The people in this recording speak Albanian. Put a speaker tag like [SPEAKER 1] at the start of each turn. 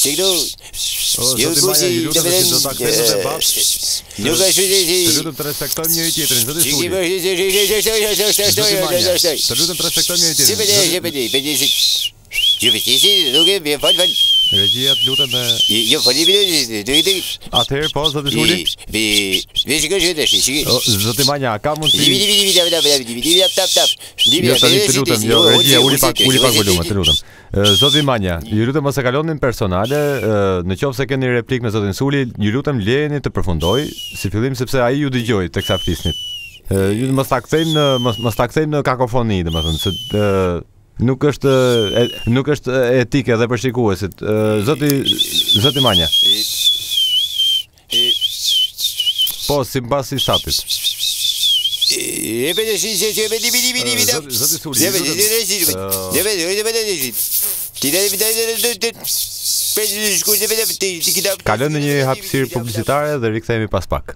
[SPEAKER 1] Zoti Maja, ju lutem që do ta kthejmë në debat. Të lutem të respektojmë njëri tjetrin, zoti Suli. Zoti Maja, të lutem të respektojmë njëri tjetrin. Regjia, të lutem me... Atëherë, po, zoti Suli? Zoti Maja, ka mundësi... Të lutem, jo, regjia, uli pak volume, të lutem. Zoti Manja, ju lutem mos e kalonin personale, në qoftë se keni replik me zotin Suli, ju lutem lejeni të përfundoj, si fillim sepse ai ju dëgjoi teksa flisnit. Ju mos ta kthejmë në kakofoni, domethënë, se nuk është etike edhe për shikuesit. Zoti Manja. Po, sipas statit. Kalojmë në një hapësirë publicitare dhe rikthehemi pas pak.